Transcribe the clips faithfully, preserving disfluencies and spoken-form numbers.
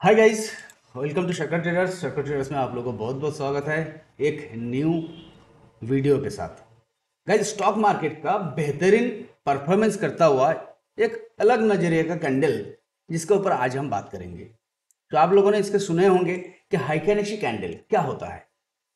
Hi guys, welcome to Shakkar traders. Shakkar traders में आप लोगों को बहुत बहुत स्वागत है एक न्यू वीडियो के साथ। गाइस, स्टॉक मार्केट का बेहतरीन परफॉर्मेंस करता हुआ एक अलग नजरिए का कैंडल जिसके ऊपर आज हम बात करेंगे। तो आप लोगों ने इसके सुने होंगे कि हाइकेनेशी कैंडल क्या होता है।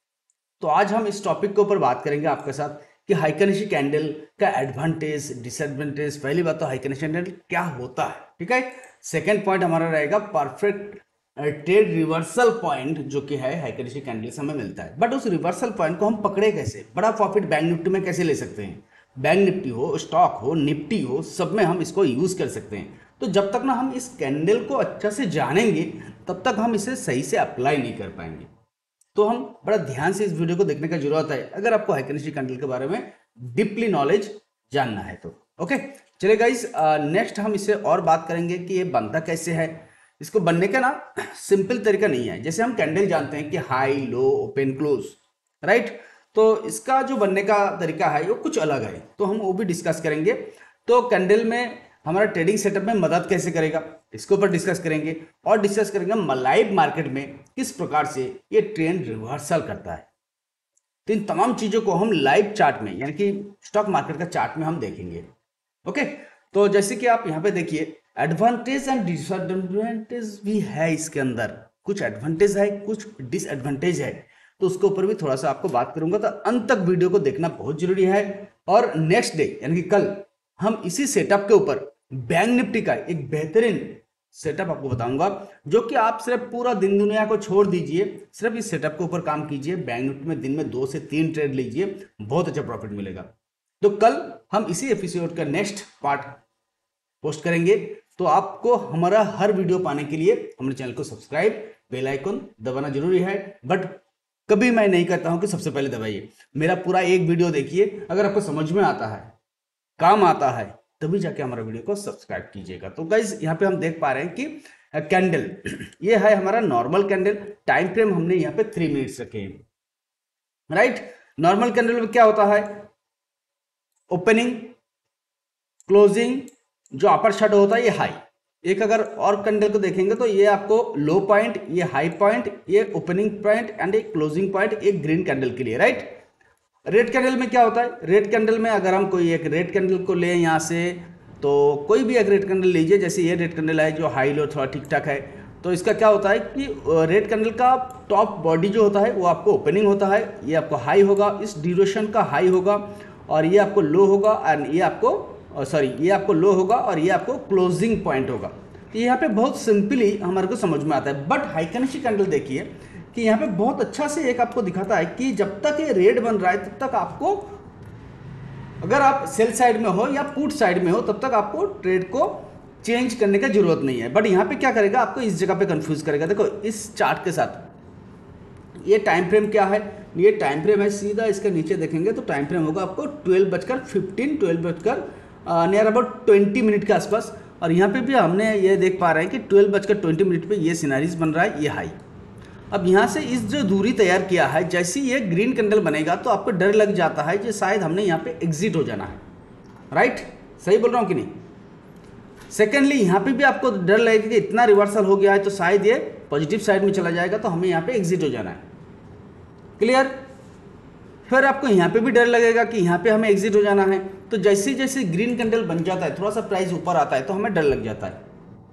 तो आज हम इस टॉपिक के ऊपर बात करेंगे आपके साथ कि हाइकेनेशी कैंडल का एडवांटेज डिसएडवांटेज। पहली बात तो हाइकेनेशी कैंडल क्या होता है, ठीक है। सेकंड पॉइंट हमारा रहेगा परफेक्ट ट्रेड रिवर्सल पॉइंट, जो कि है हाइकेनेशी कैंडल से हमें मिलता है। बट उस रिवर्सल पॉइंट को हम पकड़े कैसे, बड़ा प्रॉफिट बैंक निफ्टी में कैसे ले सकते हैं। बैंक निफ्टी हो, स्टॉक हो, निफ्टी हो, सब में हम इसको यूज कर सकते हैं। तो जब तक ना हम इस कैंडल को अच्छा से जानेंगे तब तक हम इसे सही से अप्लाई नहीं कर पाएंगे। तो हम बड़ा ध्यान से इस वीडियो को देखने का जरूरत है अगर आपको हाइकेनेशी कैंडल के बारे में डीपली नॉलेज जानना है तो। ओके, चलिए गाइस, नेक्स्ट हम इससे और बात करेंगे कि ये बनता कैसे है। इसको बनने का ना सिंपल तरीका नहीं है। जैसे हम कैंडल जानते हैं कि high, low, open, close, right. तो इसका जो बनने का तरीका है वो कुछ अलग है, तो हम वो भी डिस्कस करेंगे। तो कैंडल में हमारा ट्रेडिंग सेटअप में मदद कैसे करेगा, इसके ऊपर डिस्कस करेंगे। और डिस्कस करेंगे लाइव मार्केट में किस प्रकार से ये ट्रेंड रिवर्सल करता है। तो इन तमाम चीजों को हम लाइव चार्ट में, यानी कि स्टॉक मार्केट का चार्ट में हम देखेंगे। ओके, तो जैसे कि आप यहाँ पे देखिए, एडवांटेज एंड डिसएडवांटेज भी है इसके अंदर। कुछ एडवांटेज है, कुछ डिसएडवांटेज है, तो उसके ऊपर भी थोड़ा सा आपको बात करूंगा। तो अंत तक वीडियो को देखना बहुत जरूरी है। और नेक्स्ट डे यानी कि कल हम इसी सेटअप के ऊपर बैंक निफ्टी का एक बेहतरीन सेटअप आपको बताऊंगा, जो कि आप सिर्फ पूरा दिन दुनिया को छोड़ दीजिए, सिर्फ इस सेटअप के ऊपर काम कीजिए। बैंक निफ्टी में दिन में दो से तीन ट्रेड लीजिए, बहुत अच्छा प्रॉफिट मिलेगा। तो कल हम इसी एपिसोड का नेक्स्ट पार्ट पोस्ट करेंगे। तो आपको हमारा हर वीडियो पाने के लिए हमारे चैनल को सब्सक्राइब, बेल आइकन दबाना जरूरी है। बट कभी मैं नहीं कहता हूं कि सबसे पहले दबाइए। मेरा पूरा एक वीडियो देखिए, अगर आपको समझ में आता है, काम आता है, तभी जाके हमारा वीडियो को सब्सक्राइब कीजिएगा। तो गाइज, यहाँ पे हम देख पा रहे हैं कि कैंडल ये है हमारा नॉर्मल कैंडल। टाइम फ्रेम हमने यहाँ पे थ्री मिनट्स रखे हैं, राइट। नॉर्मल कैंडल में क्या होता है, ओपनिंग, क्लोजिंग, जो अपर शैडो होता है ये हाई। एक अगर और कैंडल को देखेंगे तो ये आपको लो पॉइंट, ये हाई पॉइंट, ये ओपनिंग पॉइंट एंड एक क्लोजिंग पॉइंट, एक ग्रीन कैंडल के लिए, राइट। रेड कैंडल में क्या होता है, रेड कैंडल में अगर हम कोई एक रेड कैंडल को लें यहाँ से, तो कोई भी एक रेड कैंडल लीजिए। जैसे ये रेड कैंडल है जो हाई लो थोड़ा ठीक ठाक है, तो इसका क्या होता है कि रेड कैंडल का टॉप बॉडी जो होता है वो आपको ओपनिंग होता है, ये आपको हाई होगा, इस ड्यूरेशन का हाई होगा, और ये आपको लो होगा, एंड ये आपको सॉरी ये आपको लो होगा, और ये आपको क्लोजिंग पॉइंट होगा। तो यहाँ पे बहुत सिंपली हमारे को समझ में आता है। बट हाइकेनेशी कैंडल देखिए कि यहाँ पे बहुत अच्छा से एक आपको दिखाता है कि जब तक ये रेड बन रहा है तब तक आपको, अगर आप सेल साइड में हो या पुट साइड में हो, तब तक आपको ट्रेड को चेंज करने की जरूरत नहीं है। बट यहाँ पे क्या करेगा, आपको इस जगह पे कंफ्यूज करेगा। देखो इस चार्ट के साथ ये टाइम फ्रेम क्या है, ये टाइम फ्रेम है, सीधा इसके नीचे देखेंगे तो टाइम फ्रेम होगा आपको ट्वेल्व बजकर फिफ्टीन ट्वेल्व बजकर नियर अबाउट ट्वेंटी मिनट के आसपास। और यहाँ पे भी हमने ये देख पा रहे हैं कि ट्वेल्व बजकर ट्वेंटी मिनट पे ये सिनारीज बन रहा है, ये हाई। अब यहाँ से इस जो दूरी तैयार किया है, जैसे ये ग्रीन कैंडल बनेगा तो आपको डर लग जाता है कि शायद हमने यहाँ पे एग्जिट हो जाना है, राइट। सही बोल रहा हूँ कि नहीं। सेकेंडली यहाँ पे भी आपको डर लगेगा कि इतना रिवर्सल हो गया है तो शायद ये पॉजिटिव साइड में चला जाएगा, तो हमें यहाँ पे एग्जिट हो जाना है। क्लियर। फिर आपको यहाँ पे भी डर लगेगा कि यहाँ पे हमें एग्जिट हो जाना है। तो जैसे जैसे ग्रीन कैंडल बन जाता है, थोड़ा सा प्राइस ऊपर आता है, तो हमें डर लग जाता है।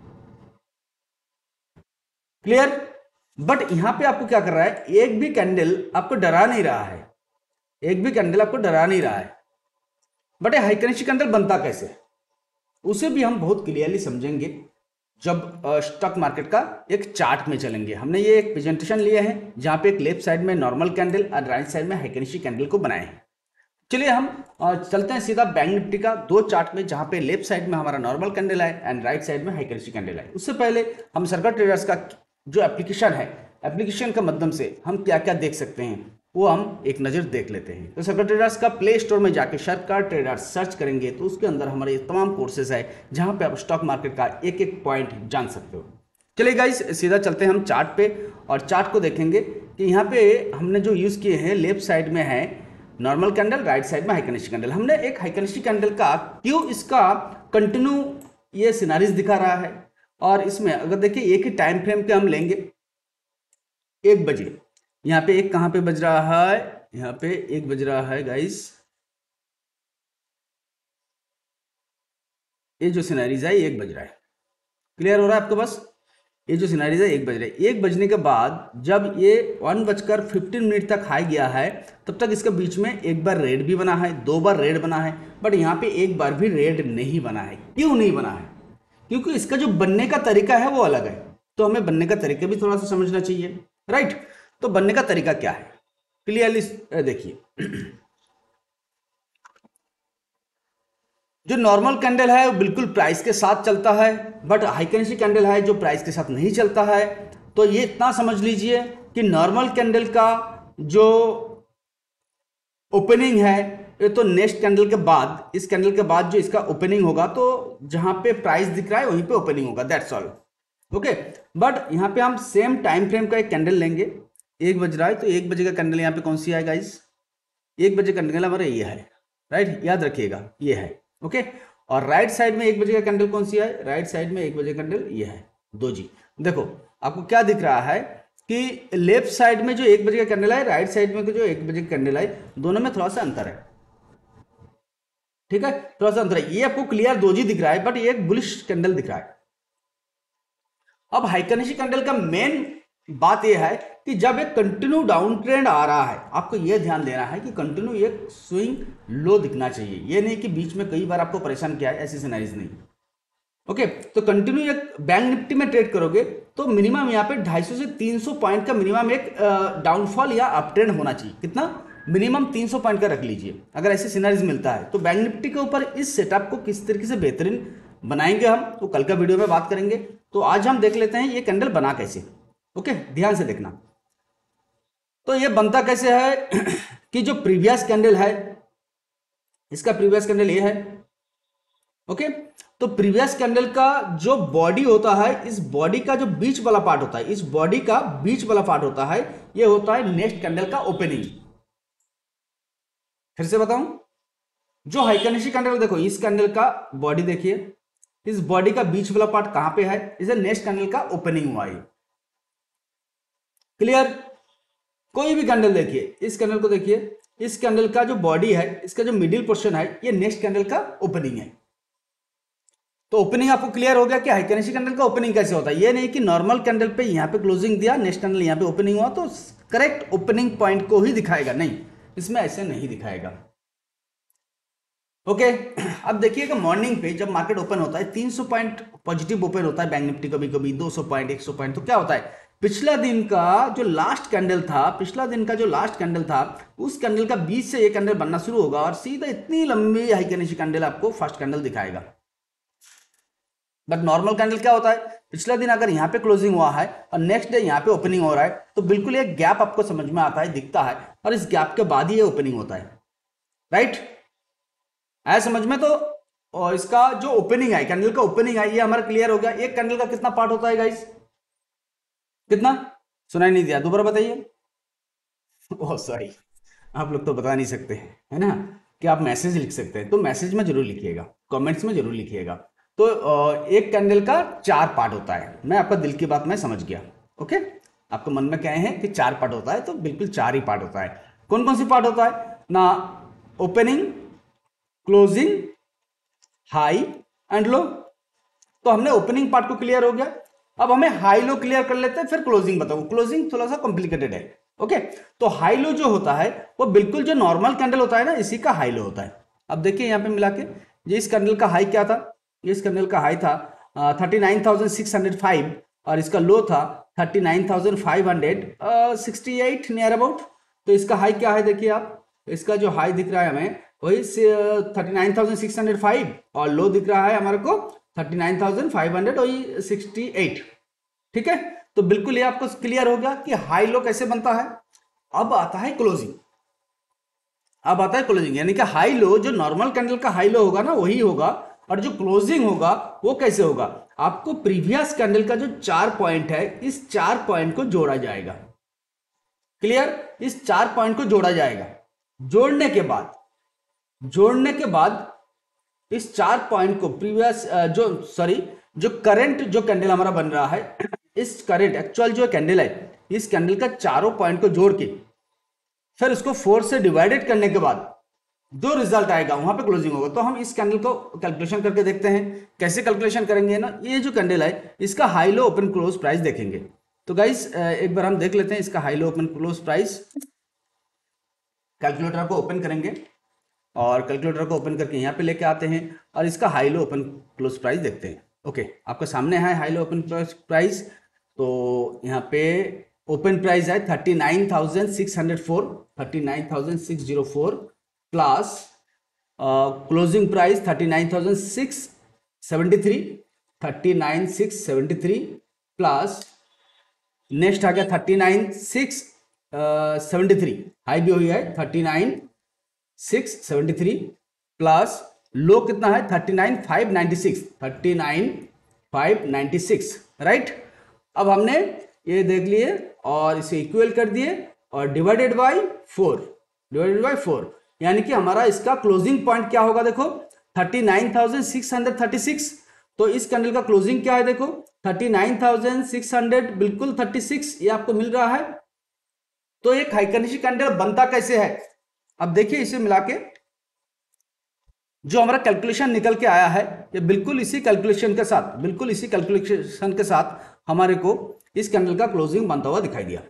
क्लियर। बट यहां पे आपको क्या कर रहा है, एक भी कैंडल आपको डरा नहीं रहा है, एक भी कैंडल आपको डरा नहीं रहा है। बट ये हाइकेनेशी कैंडल बनता कैसे, उसे भी हम बहुत क्लियरली समझेंगे जब स्टॉक मार्केट का एक चार्ट में चलेंगे। हमने ये एक प्रेजेंटेशन लिया है जहां पे एक लेफ्ट साइड में नॉर्मल कैंडल और राइट साइड में हाइकेनेशी कैंडल को बनाए हैं। चलिए हम चलते हैं सीधा बैंक निफ्टी का दो चार्ट में, जहां पे लेफ्ट साइड में हमारा नॉर्मल कैंडल है एंड राइट साइड में हाइकेनेशी कैंडल है। उससे पहले हम शक्कर ट्रेडर्स का जो एप्लीकेशन है, एप्लीकेशन के माध्यम से हम क्या क्या देख सकते हैं वो हम एक नज़र देख लेते हैं। तो शक्कर ट्रेडर्स का प्ले स्टोर में जाके शक्कर ट्रेडर्स सर्च करेंगे तो उसके अंदर हमारे तमाम कोर्सेज है जहां पे आप स्टॉक मार्केट का एक एक पॉइंट जान सकते हो। चलिए गाइस, सीधा चलते हैं हम चार्ट पे और चार्ट को देखेंगे कि यहाँ पे हमने जो यूज़ किए हैं, लेफ्ट साइड में है नॉर्मल कैंडल, राइट साइड में हाइकेनेशी कैंडल। हमने एक हाइकेनेशी कैंडल का क्यों इसका कंटिन्यू ये सिनारीज दिखा रहा है और इसमें अगर देखिए एक ही टाइम फ्रेम के हम लेंगे, एक बजे, यहाँ पे एक कहाँ पे बज रहा है, यहाँ पे एक बज रहा है गाइस, ये जो सिनेरियोज है एक बज रहा है, क्लियर हो रहा है आपके पास, ये जो सिनेरियोज है एक बज रहा है। एक बजने के बाद जब ये वन बजकर फिफ्टीन मिनट तक हाई गया है, तब तक इसके बीच में एक बार रेड भी बना है, दो बार रेड बना है, बट यहाँ पे एक बार भी रेड नहीं बना है। क्यों नहीं बना है? क्योंकि इसका जो बनने का तरीका है वो अलग है, तो हमें बनने का तरीका भी थोड़ा सा समझना चाहिए, राइट। तो बनने का तरीका क्या है, क्लियरली देखिए। जो नॉर्मल कैंडल है वो बिल्कुल प्राइस के साथ चलता है, बट हाइकेंसी कैंडल है जो प्राइस के साथ नहीं चलता है। तो ये इतना समझ लीजिए कि नॉर्मल कैंडल का जो ओपनिंग है ये तो नेक्स्ट कैंडल के बाद, इस कैंडल के बाद जो इसका ओपनिंग होगा, तो जहां पे प्राइस दिख रहा है वहीं पे ओपनिंग होगा, दैट्स ऑल, ओके। बट यहाँ पे हम सेम टाइम फ्रेम का एक कैंडल लेंगे, एक बज रहा है, तो एक बजे का कैंडल यहाँ पे कौन सी है गाइस, एक बजे का कैंडल हमारा ये है, राइट, याद रखिएगा ये है, ओके। और राइट साइड में एक बजे का कैंडल कौन सी है, राइट साइड में एक बजे कैंडल ये है, दो जी। देखो आपको क्या दिख रहा है कि लेफ्ट साइड में जो एक बजे का कैंडल है, राइट साइड में जो एक बजे का कैंडल है, दोनों में थोड़ा सा अंतर है, ठीक है, थोड़ा सा अंतर है। ये आपको क्लियर दोजी दिख रहा है, बट ये एक बुलिश कैंडल दिख रहा है। अब हाइकेंसी कैंडल का मेन बात यह है कि जब एक कंटिन्यू डाउन ट्रेंड आ रहा है, आपको यह ध्यान देना है कि कंटिन्यू एक स्विंग लो दिखना चाहिए, यह नहीं कि बीच में कई बार आपको परेशान किया है, ऐसी सिनेरियोज नहीं, ओके। तो कंटिन्यू एक बैंक निफ्टी में ट्रेड करोगे तो मिनिमम यहाँ पे दो सौ पचास से तीन सौ पॉइंट का मिनिमम एक डाउनफॉल या अप ट्रेंड होना चाहिए। कितना? मिनिमम तीन सौ पॉइंट का रख लीजिए। अगर ऐसे सिनेरियोज मिलता है तो बैंक निफ्टी के ऊपर इस सेटअप को किस तरीके से बेहतरीन बनाएंगे हम, तो कल का वीडियो में बात करेंगे। तो आज हम देख लेते हैं ये कैंडल बना कैसे, ओके, ध्यान से देखना। तो ये बनता कैसे है कि जो प्रीवियस कैंडल है, इसका प्रीवियस कैंडल ये है, ओके। तो प्रीवियस कैंडल का जो बॉडी होता है, इस बॉडी का जो बीच वाला पार्ट होता है, इस बॉडी का बीच वाला पार्ट होता है, ये होता है नेक्स्ट कैंडल का ओपनिंग। फिर से बताऊं, जो हाइकेंसी कैंडल, देखो इस कैंडल का बॉडी देखिए, इस बॉडी का बीच वाला पार्ट कहां पे है, इसे नेक्स्ट कैंडल का ओपनिंग हुआ है, क्लियर। कोई भी कैंडल देखिए, इस कैंडल को देखिए, इस कैंडल का जो बॉडी है, इसका जो मिडिल पोर्शन है, ये नेक्स्ट कैंडल का ओपनिंग है। तो ओपनिंग आपको क्लियर हो गया कि हाइकेंसी कैंडल का ओपनिंग कैसे होता है। ये नहीं कि नॉर्मल कैंडल पे यहाँ पे क्लोजिंग दिया, नेक्स्ट कैंडल यहाँ पे ओपनिंग हुआ तो करेक्ट ओपनिंग पॉइंट को ही दिखाएगा, नहीं, इसमें ऐसे नहीं दिखाएगा, ओके। अब देखिएगा मॉर्निंग पे जब मार्केट ओपन होता है, तीन सौ पॉइंट पॉजिटिव ओपन होता है बैंक निफ्टी, कभी कभी दो सौ पॉइंट, एक सौ पॉइंट, तो क्या होता है, पिछला दिन का जो लास्ट कैंडल था, पिछला दिन का जो लास्ट कैंडल था, उस कैंडल का बीच से ये कैंडल बनना शुरू होगा और सीधा इतनी लंबी हाइकेंसी कैंडल आपको फर्स्ट कैंडल दिखाएगा। बट नॉर्मल कैंडल क्या होता है, पिछला दिन अगर यहाँ पे क्लोजिंग हुआ है और नेक्स्ट डे यहाँ पे ओपनिंग हो रहा है, तो बिल्कुल एक गैप आपको समझ में आता है, दिखता है, और इस गैप के बाद ही ये ओपनिंग होता है, राइट, आया समझ में। तो और इसका जो ओपनिंग है, कैंडल का ओपनिंग है, ये हमारा क्लियर हो गया। एक कैंडल का कितना पार्ट होता है गाइस, कितना? सुनाई नहीं दिया, दोबारा बताइए। ओह सॉरी, आप लोग तो बता नहीं सकते है ना कि आप मैसेज लिख सकते हैं, तो मैसेज में जरूर लिखिएगा, कमेंट्स में जरूर लिखिएगा। तो एक कैंडल का चार पार्ट होता है, मैं आपका दिल की बात मैं समझ गया, ओके। आपके मन में क्या है कि चार पार्ट होता है, तो बिल्कुल चार ही पार्ट होता है। कौन कौन सी पार्ट होता है ना, opening, closing, high and low. तो हमने ओपनिंग पार्ट को क्लियर हो गया, अब हमें हाई लो क्लियर कर लेते हैं, फिर क्लोजिंग बताओ। क्लोजिंग थोड़ा सा कॉम्प्लिकेटेड है, ओके। तो हाई लो जो होता है वो बिल्कुल जो नॉर्मल कैंडल होता है ना, इसी का हाई लो होता है। अब देखिए यहाँ पे मिला के, ये इस कैंडल का हाई क्या था, इस कैंडल का हाई था thirty nine thousand six hundred five और इसका लो था thirty nine thousand five hundred sixty eight near about. तो इसका हाई क्या है, देखिए आप, इसका जो हाई दिख रहा है हमें वही thirty nine thousand six hundred five और लो दिख रहा है हमारे को thirty nine thousand five hundred वही सिक्सटी एट, ठीक है। तो बिल्कुल ये आपको क्लियर हो गया कि हाई लो कैसे बनता है। अब आता है क्लोजिंग, अब आता है क्लोजिंग, यानी कि हाई लो जो नॉर्मल कैंडल का हाई लो होगा ना वही होगा, और जो क्लोजिंग होगा वो कैसे होगा, आपको प्रीवियस कैंडल का जो चार पॉइंट है, इस चार पॉइंट को जोड़ा जाएगा, क्लियर, इस चार पॉइंट को जोड़ा जाएगा। जोड़ने के बाद जोड़ने के बाद इस चार पॉइंट को प्रीवियस जो सॉरी जो करंट जो कैंडल हमारा बन रहा है, इस करंट एक्चुअल जो कैंडल है, इस कैंडल का चारों पॉइंट को जोड़ के फिर उसको फोर से डिवाइडेड करने के बाद जो रिजल्ट आएगा वहां पे क्लोजिंग होगा। तो हम इस कैंडल को कैलकुलेशन करके देखते हैं। कैसे कैलकुलेशन करेंगे ना, ये जो कैंडल है इसका high low open close price देखेंगे। तो गाइस एक बार हम देख लेते हैं इसका high low open close price. Calculator को ओपन करेंगे और कैलकुलेटर को ओपन करके यहाँ पे लेके आते हैं और इसका high low open close price देखते हैं। ओके, आपके सामने है high low open close price. तो यहाँ पे ओपन प्राइस है thirty nine thousand six hundred four thirty nine thousand six zero four plus closing price thirty nine thousand six seventy three thirty nine six seventy three plus next आ गया thirty nine six seventy three, high भी हुई है thirty nine six seventy three plus low कितना है thirty nine five ninety six thirty nine five ninety six, right. अब हमने ये देख लिए और इसे इक्वल कर दिए और divided by four, divided by four, यानी कि हमारा इसका क्लोजिंग पॉइंट क्या होगा, देखो thirty nine thousand six hundred thirty six. तो इस कैंडल का क्लोजिंग क्या है, देखो thirty nine thousand six hundred बिल्कुल थर्टी सिक्स, ये आपको मिल रहा है। तो एक हाइकनिशी कैंडल बनता कैसे है, अब देखिए इसे मिला के जो हमारा कैलकुलेशन निकल के आया है, ये बिल्कुल इसी कैलकुलेशन के साथ बिल्कुल इसी कैलकुलेशन के साथ हमारे को इस कैंडल का क्लोजिंग बनता हुआ दिखाई दिया।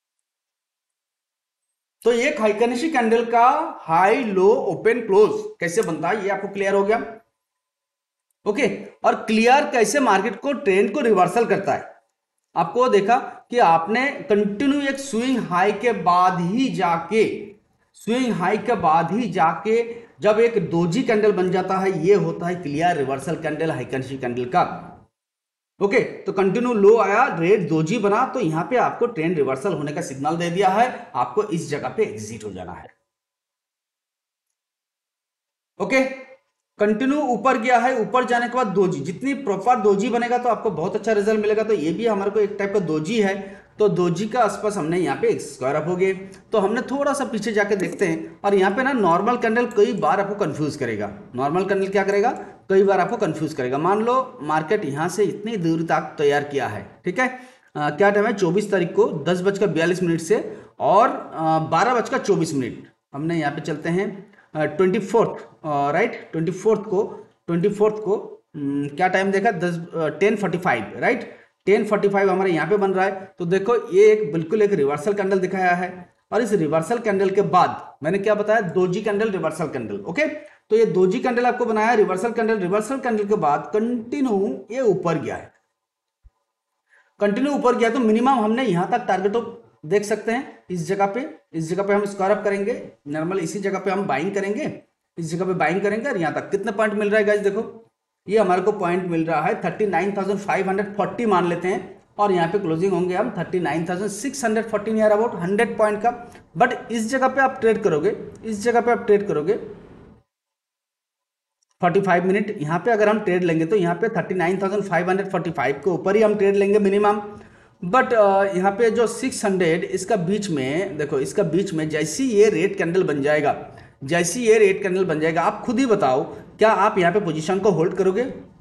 तो एक हाइकनिशी कैंडल का हाई लो ओपन क्लोज कैसे बनता है ये आपको क्लियर हो गया। ओके, और क्लियर कैसे मार्केट को ट्रेंड को रिवर्सल करता है। आपको देखा कि आपने कंटिन्यू एक स्विंग हाई के बाद ही जाके स्विंग हाई के बाद ही जाके जब एक दोजी कैंडल बन जाता है, ये होता है clear reversal candle heikin ashi candle का। ओके, तो कंटिन्यू लो आया, रेड दोजी बना, तो यहां पे आपको ट्रेंड रिवर्सल होने का सिग्नल दे दिया है, आपको इस जगह पे एग्जिट हो जाना है। ओके, कंटिन्यू ऊपर गया है, ऊपर जाने के बाद दोजी, जितनी प्रॉपर दोजी बनेगा तो आपको बहुत अच्छा रिजल्ट मिलेगा। तो ये भी हमारे को एक टाइप का दोजी है, तो दोजी का आसपास हमने यहाँ पे स्क्वायर अप हो गए। तो हमने थोड़ा सा पीछे जाके देखते हैं, और यहाँ पे ना नॉर्मल कैंडल कई बार आपको कंफ्यूज करेगा। नॉर्मल कैंडल क्या करेगा, कई बार आपको कंफ्यूज करेगा। मान लो मार्केट यहाँ से इतनी दूर तक तैयार किया है, ठीक है, आ, क्या टाइम है चौबीस तारीख को दस बजकर बयालीस मिनट से और बारह बजकर चौबीस मिनट हमने यहाँ पे चलते हैं twenty fourth right twenty fourth को ट्वेंटी फोर्थ को न, क्या टाइम देखा दस ten forty five right ten forty five हमारे यहाँ पे बन रहा है। तो देखो ये एक बिल्कुल एक रिवर्सल कैंडल दिखाया है, और इस रिवर्सल कैंडल के बाद मैंने क्या बताया, doji candle reversal candle. Okay, तो ये दोजी कैंडल आपको बनाया रिवर्सल कैंडल, रिवर्सल कैंडल के बाद कंटिन्यू ये ऊपर गया है, कंटिन्यू ऊपर गया। तो मिनिमम हमने यहां तक टारगेट देख सकते हैं, इस जगह पे इस जगह पे हम स्क्वायर अप करेंगे, नॉर्मल इसी जगह पे हम बाइंग करेंगे, इस जगह पे बाइंग करेंगे, और यहां तक कितने पॉइंट मिल रहा है गाइस, देखो ये हमारे को पॉइंट मिल रहा है thirty nine thousand five hundred forty मान लेते हैं, और यहाँ पे क्लोजिंग होंगे हम thirty nine thousand six hundred forty near about hundred point का। बट इस जगह पे आप ट्रेड करोगे, इस जगह पे आप ट्रेड करोगे पैंतालीस मिनट, यहाँ पे अगर हम ट्रेड लेंगे तो यहाँ पे thirty nine thousand five hundred forty five के ऊपर ही हम ट्रेड लेंगे मिनिमम। बट uh, यहाँ पे जो सिक्स हंड्रेड इसका बीच में देखो, इसका बीच में जैसी ये रेड कैंडल बन जाएगा, जैसी ये रेड कैंडल बन जाएगा, आप खुद ही बताओ क्या आप यहाँ पे पोजीशन को होल्ड करोगे,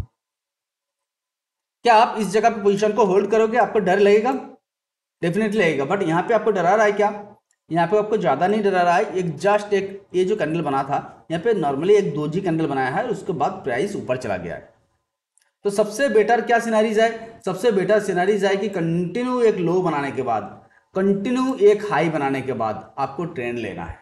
क्या आप इस जगह पे पोजीशन को होल्ड करोगे, आपको डर लगेगा, डेफिनेटली लगेगा। बट यहाँ पे आपको डरा रहा है क्या, यहाँ पे आपको ज्यादा नहीं डरा रहा है, एक जस्ट एक ये जो कैंडल बना था यहाँ पे नॉर्मली एक दोजी कैंडल बनाया है, उसके बाद प्राइस ऊपर चला गया है। तो सबसे बेटर क्या सिनारीज है, सबसे बेटर सिनारीज है कि कंटिन्यू एक लो बनाने के बाद, कंटिन्यू एक हाई बनाने के बाद आपको ट्रेंड लेना है।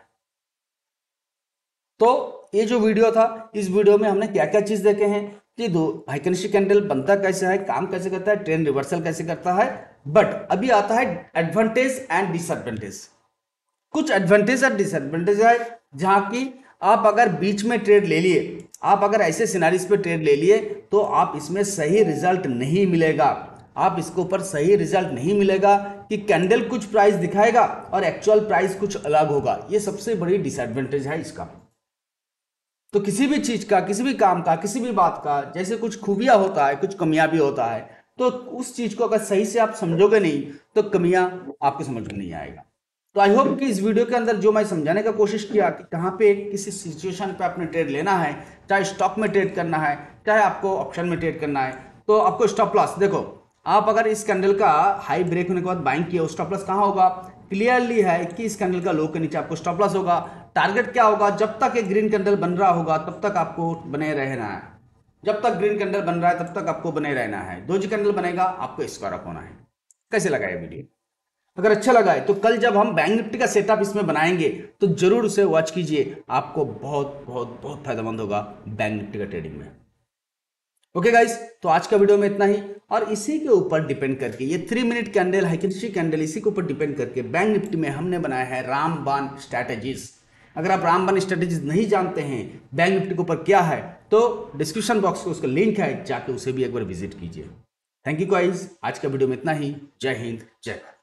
तो ये जो वीडियो था, इस वीडियो में हमने क्या क्या चीज देखे हैं कि दो हाइकनिशी कैंडल बनता कैसे है, काम कैसे करता है, ट्रेंड रिवर्सल कैसे करता है। बट अभी आता है एडवांटेज एंड डिसएडवांटेज। कुछ एडवांटेज और डिसएडवांटेज है, जहां की आप अगर बीच में ट्रेड ले लिए, आप अगर ऐसे सिनारीज पे ट्रेड ले लिए तो आप इसमें सही रिजल्ट नहीं मिलेगा, आप इसके ऊपर सही रिजल्ट नहीं मिलेगा कि कैंडल कुछ प्राइस दिखाएगा और एक्चुअल प्राइस कुछ अलग होगा। ये सबसे बड़ी डिसएडवांटेज है इसका। तो किसी भी चीज का, किसी भी काम का, किसी भी बात का जैसे कुछ खूबियां होता है, कुछ कमियां भी होता है, तो उस चीज को अगर सही से आप समझोगे नहीं तो कमियां आपको समझ में नहीं आएगा। तो आई होप कि इस वीडियो के अंदर जो मैं समझाने का कोशिश किया कि कहाँ पे किसी सिचुएशन पे आपने ट्रेड लेना है, चाहे स्टॉक में ट्रेड करना है, चाहे आपको ऑप्शन में ट्रेड करना है, तो आपको स्टॉप लॉस देखो, आप अगर इस कैंडल का हाई ब्रेक होने के बाद बाइंग किए, स्टॉप लॉस कहाँ होगा, क्लियरली है कि इस कैंडल का लो के नीचे आपको स्टॉप लॉस होगा। टारगेट क्या होगा, जब तक एक ग्रीन कैंडल बन रहा होगा तब तक आपको बने रहना है, जब तक ग्रीन कैंडल बन रहा है तब तक आपको बने रहना है। दो जी कैंडल बनेगा आपको स्क्वायर अप होना है। कैसे लगा ये वीडियो? अगर अच्छा लगा है तो कल जब हम बैंक निफ्टी का सेटअप इसमें बनाएंगे तो जरूर उसे वॉच कीजिए, आपको बहुत बहुत बहुत फायदेमंद होगा बैंक निफ्टी का ट्रेडिंग में। ओके गाइस, तो आज का वीडियो में इतना ही, और इसी के ऊपर डिपेंड करके ये three minute candle heikin ashi candle, इसी के ऊपर डिपेंड करके बैंक निफ्टी में हमने बनाया है रामबाण स्ट्रैटेजीज। अगर आप रामबाण स्ट्रैटेजीज नहीं जानते हैं बैंक निफ्टी के ऊपर क्या है, तो डिस्क्रिप्शन बॉक्स में उसका लिंक है, जाके उसे भी एक बार विजिट कीजिए। थैंक यू गाइस, आज का वीडियो में इतना ही। जय हिंद, जय भारत।